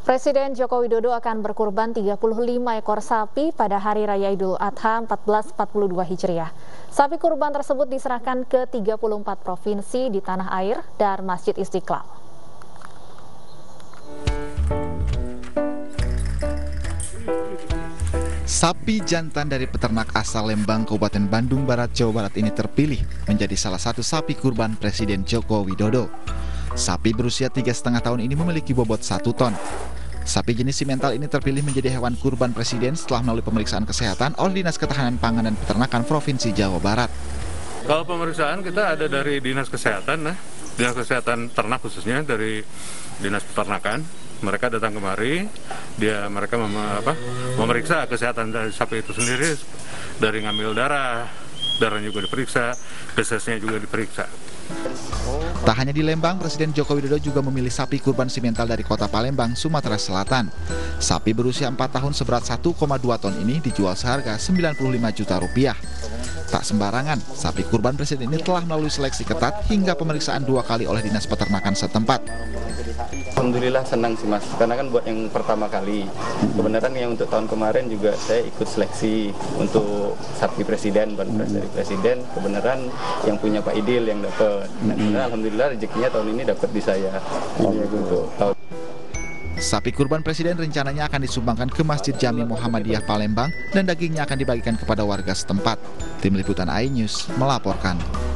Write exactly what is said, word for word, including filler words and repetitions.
Presiden Joko Widodo akan berkurban tiga puluh lima ekor sapi pada Hari Raya Idul Adha seribu empat ratus empat puluh dua Hijriah. Sapi kurban tersebut diserahkan ke tiga puluh empat provinsi di tanah air dan Masjid Istiqlal. Sapi jantan dari peternak asal Lembang, Kabupaten Bandung Barat, Jawa Barat ini terpilih menjadi salah satu sapi kurban Presiden Joko Widodo. Sapi berusia tiga setengah tahun ini memiliki bobot satu ton. Sapi jenis simental ini terpilih menjadi hewan kurban Presiden setelah melalui pemeriksaan kesehatan oleh Dinas Ketahanan Pangan dan Peternakan Provinsi Jawa Barat. Kalau pemeriksaan kita ada dari Dinas Kesehatan, nah, Dinas Kesehatan Ternak khususnya dari Dinas Peternakan. Mereka datang kemari, dia mereka mem, apa, memeriksa kesehatan dari sapi itu sendiri, dari ngambil darah, darahnya juga diperiksa, fesesnya juga diperiksa. Tak hanya di Lembang, Presiden Joko Widodo juga memilih sapi kurban simental dari kota Palembang, Sumatera Selatan. Sapi berusia empat tahun seberat satu koma dua ton ini dijual seharga sembilan puluh lima juta rupiah. Tak sembarangan, sapi kurban Presiden ini telah melalui seleksi ketat hingga pemeriksaan dua kali oleh Dinas Peternakan setempat. Alhamdulillah senang sih Mas, karena kan buat yang pertama kali. Kebenaran yang untuk tahun kemarin juga saya ikut seleksi untuk sapi presiden, bukan dari presiden. Kebenaran yang punya Pak Idil yang dapat. Nah, alhamdulillah rezekinya tahun ini dapat di saya. Ini untuk tahun. Sapi kurban Presiden rencananya akan disumbangkan ke Masjid Jami Muhammadiyah Palembang dan dagingnya akan dibagikan kepada warga setempat. Tim Liputan iNews melaporkan.